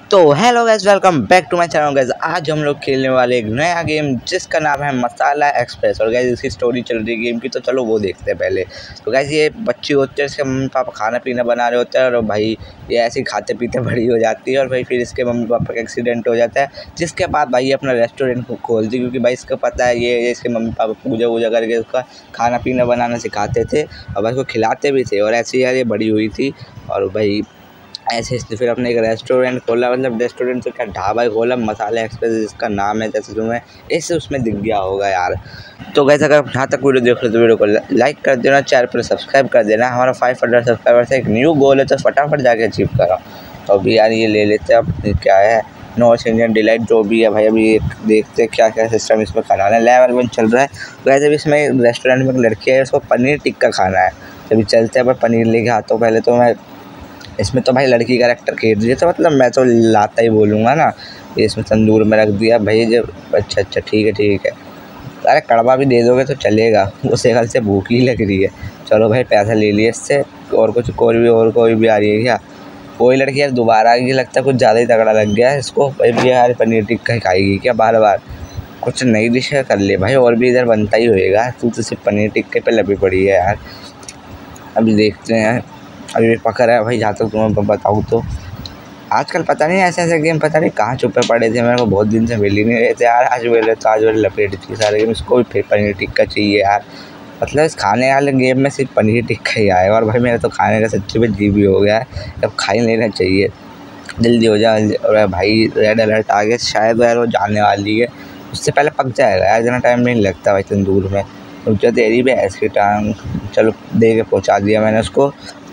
तो hello guys, welcome back to my channel guys. आज हम लोग खेलने वाले एक नया गेम जिसका नाम है मसाला एक्सप्रेस। और गाइस इसकी स्टोरी चल रही है गेम की, तो चलो वो देखते हैं पहले। तो गाइस ये बच्ची होते हैं, इसके मम्मी पापा खाना पीना बना रहे होते हैं और भाई ये ऐसे ही खाते पीते बड़ी हो जाती है। और भाई फिर इसके मम्मी पापा का एक्सीडेंट हो जाता है, जिसके बाद भाई अपना रेस्टोरेंट को खोलती है, क्योंकि भाई इसको पता है ये इसके मम्मी पापा पूजा वूजा करके उसका खाना पीना बनाना सिखाते थे और भाई उसको खिलाते भी थे। और ऐसे ही यार ये बड़ी हुई थी और भाई ऐसे इसने फिर अपने एक रेस्टोरेंट खोला, मतलब रेस्टोरेंट से क्या ढाबा खोला, मसाला एक्सप्रेस जिसका नाम है, जैसे तुम्हें इससे उसमें दिख गया होगा यार। तो गाइस अगर यहाँ तक वीडियो देख रहे हो तो वीडियो को लाइक कर देना, चैनल पर सब्सक्राइब कर देना। हमारा 500 सब्सक्राइबर से एक न्यू गोल है, तो फटाफट जाके अचीव करो। तो अभी यार ये ले लेते हैं, अब क्या है नॉर्थ इंडियन डिलाइट जो भी है भाई। अभी देखते हैं क्या क्या सिस्टम इसमें खाना है। लेवल 1 चल रहा है। वैसे अभी इसमें रेस्टोरेंट में एक लड़की है, उसको पनीर टिक्का खाना है। अभी चलते हैं, पर पनीर लेके आता हूँ पहले। तो मैं इसमें तो भाई लड़की का कैरेक्टर खेल रही है, तो मतलब मैं तो लाता ही बोलूँगा ना। ये इसमें तंदूर में रख दिया भाई जब। अच्छा ठीक है। अरे कड़वा भी दे दोगे तो चलेगा, वो सेकल से भूख ही लग रही है। चलो भाई पैसा ले लिया इससे। और कुछ कोई भी आ रही है क्या? कोई लड़की यार दोबारा आ गई, लगता है कुछ ज़्यादा ही तगड़ा लग गया है इसको। भाई यार पनीर टिक्का ही खाएगी क्या बार बार? कुछ नई डिश कर ले भाई, और भी इधर बनता ही होएगा। तू तो सिर्फ पनीर टिक्के पे लगी पड़ी है यार। अभी देखते हैं। अभी पकड़ है भाई, जहाँ तक तुम्हें बताऊँ तो आजकल पता नहीं ऐसे गेम पता नहीं कहाँ छुपे पड़े थे। मेरे को बहुत दिन से मिल ही नहीं रहे थे यार। आज मिले तो आज वाले लपेट थी सारे गेम। इसको भी फिर पनीर टिक्का चाहिए यार। मतलब इस खाने वाले गेम में सिर्फ पनीर टिक्का ही आया। और भाई मेरा तो खाने का सच्ची में जी भी हो गया है, अब खा ही लेना चाहिए। जल्दी हो जा। और भाई रेड अलर्ट आ गया, शायद यार वो जाने वाली है, उससे पहले पक जाएगा यार। इतना टाइम नहीं लगता भाई तंदूर में। रुक तेरी भी ऐसी टांग। चलो दे के पहुँचा दिया मैंने उसको।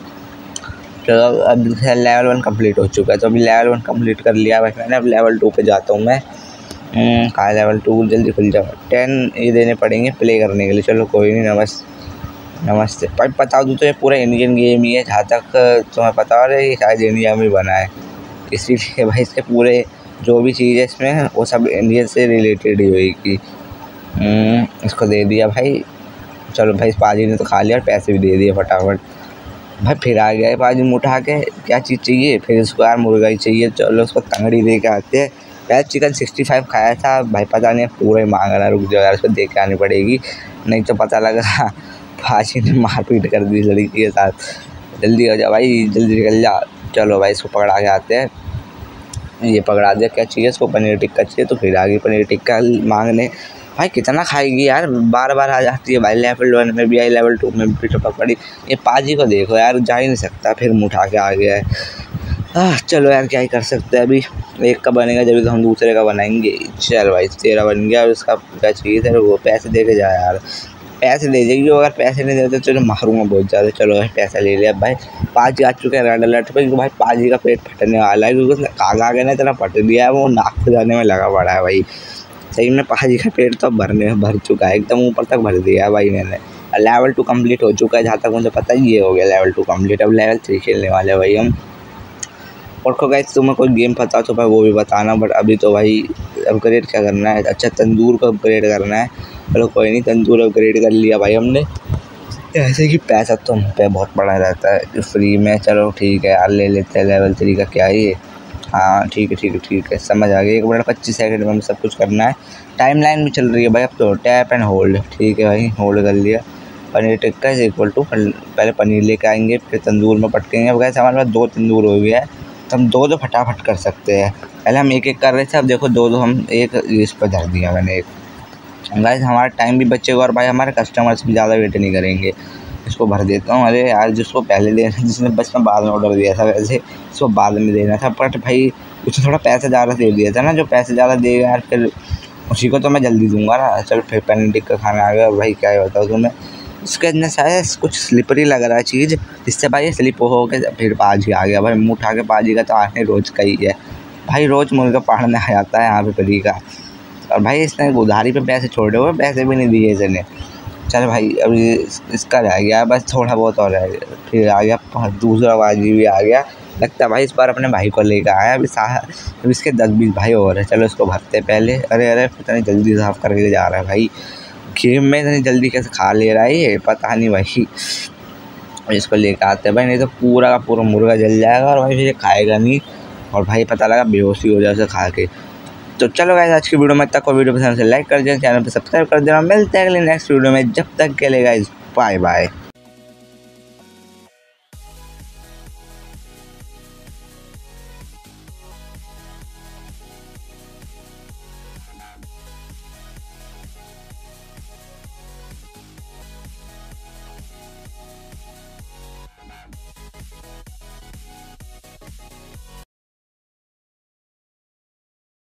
चलो अब लेवल 1 कंप्लीट हो चुका है, तो अभी लेवल 1 कंप्लीट कर लिया भाई मैंने। अब लेवल 2 पे जाता हूँ मैं। कहाँ लेवल 2? जल्दी खुल जाओ। 10 ये देने पड़ेंगे प्ले करने के लिए। चलो कोई नहीं। नमस्ते भाई। बता दूँ तो ये पूरा इंडियन गेम ही है, जहाँ तक तुम्हें पता हो रहा है। ये शायद इंडिया में बना है, इसीलिए भाई इसके पूरे जो भी चीज़ है इसमें वो सब इंडिया से रिलेटेड ही होगी। इसको दे दिया भाई। चलो भाई इस पाजी ने तो खा लिया और पैसे भी दे दिए फटाफट। भाई फिर आ गया है पाजी मुँह उठा के। क्या चीज़ चाहिए? फिर इसको यार मुर्गा ही चाहिए। चलो उसको तंगड़ी दे के आते हैं। यार चिकन 65 खाया था भाई, पता नहीं पूरा ही मांग रहा। रुक जाओ यार, उसको दे के आनी पड़ेगी, नहीं तो पता लगा पाजी ने मारपीट कर दी लड़की के साथ। जल्दी हो जा भाई, जल्दी निकल जा। चलो भाई इसको पकड़ा के आते हैं। ये पकड़ा दिया। क्या चाहिए इसको? पनीर टिक्का चाहिए। तो फिर आ गई पनीर टिक्का मांगने। भाई कितना खाएगी यार, बार बार आ जाती है भाई। लेवल 1 में भी आई, लेवल 2 में भी टपक पड़ी। ये पाजी को देखो यार, जा ही नहीं सकता, फिर मुँह उठा के आ गया है। चलो यार क्या ही कर सकते हैं। अभी एक का बनेगा जब तो हम दूसरे का बनाएंगे। चल भाई तेरा बन गया। उसका क्या चाहिए तेरे को? पैसे दे के जा यार। पैसे दे जाइए, अगर पैसे नहीं देते चलो मारूंगा बहुत ज़्यादा। चलो भाई पैसा ले लिया भाई। पाजी आ चुके हैं रेड अलर्ट पे, क्योंकि भाई पाजी का पेट फटने वाला है, क्योंकि उसने कागा के ना इतना फट दिया है, वो नाक को जाने में लगा पड़ा है भाई। सही में पाजी का पेट तो भर चुका है, एकदम ऊपर तक भर दिया है भाई मैंने। लेवल 2 कंप्लीट हो चुका है, जहाँ तक मुझे पता ही ये हो गया लेवल 2 कंप्लीट। अब लेवल 3 खेलने वाले हैं भाई हम। और को गाइस तुम्हें कोई गेम पता तो भाई वो भी बताना। बट अभी तो भाई अपग्रेड क्या करना है? अच्छा तंदूर को अपग्रेड करना है। चलो कोई नहीं, तंदूर अपग्रेड कर लिया भाई हमने। ऐसे कि पैसा तो हम पे बहुत पड़ा रहता है फ्री में। चलो ठीक है यार, ले लेते हैं लेवल 3 का। क्या है ये? हाँ ठीक है समझ आ गया। 1 मिनट 25 सेकंड में सब कुछ करना है। टाइम लाइन भी चल रही है भाई अब तो। Tap and hold. ठीक है भाई, होल्ड कर लिया। Paneer tikka is equal to, पहले पनीर लेके आएंगे फिर तंदूर में पटकेंगे। अब गैस हमारे पास 2 तंदूर हो गया है, तो हम 2 फटाफट कर सकते हैं। पहले हम एक कर रहे थे, अब देखो 2 हम एक इस पर धर दिया मैंने एक। गाइस हमारा टाइम भी बचेगा और भाई हमारे कस्टमर्स भी ज़्यादा वेट नहीं करेंगे। इसको भर देता हूँ। अरे यार जिसको पहले देना, जिसने बस में बाद में ऑर्डर दिया था, वैसे इसको बाद में देना था। बट भाई उसने थोड़ा पैसा ज़्यादा दे दिया था ना, जो पैसे ज़्यादा देगा यार फिर उसी को तो मैं जल्दी दूंगा ना। चल फिर पनीर टिक्का खाना आ गया भाई। क्या है बताओ तुम्हें? इसके अंदर शायद कुछ स्लिपरी लग रहा है चीज़, जिससे भाई स्लिप हो के फिर पाजी आ गया भाई। मुँह उठा के पाजी का तो आने रोज़ का ही है भाई, रोज़ मुर्गा पकड़ने आ जाता है यहाँ पे परी का। और भाई इसने उधारी पे पैसे छोड़े हुए, पैसे भी नहीं दिए इसने। चल भाई अभी इसका रह गया बस थोड़ा बहुत और रह गया। फिर आ गया दूसरा बाजी भी आ गया। लगता है भाई इस बार अपने भाई को लेकर आया। अभी इसके 10-20 भाई और है। चलो इसको भरते पहले। अरे इतनी जल्दी साफ करके जा रहा है भाई। गेम में इतनी जल्दी कैसे खा ले रहा है ये, पता नहीं भाई। इसको लेकर आते हैं भाई, नहीं तो पूरा का पूरा मुर्गा जल जाएगा और भाई फिर ये खाएगा नहीं। और भाई पता लगा बेहोशी हो जाए उसे खा के। तो चलो गाइस आज की वीडियो में तक, और वीडियो पसंद से लाइक कर देना, चैनल पे सब्सक्राइब कर देना। मिलते हैं अगले नेक्स्ट वीडियो में, जब तक के लिए गाइस बाय बाय।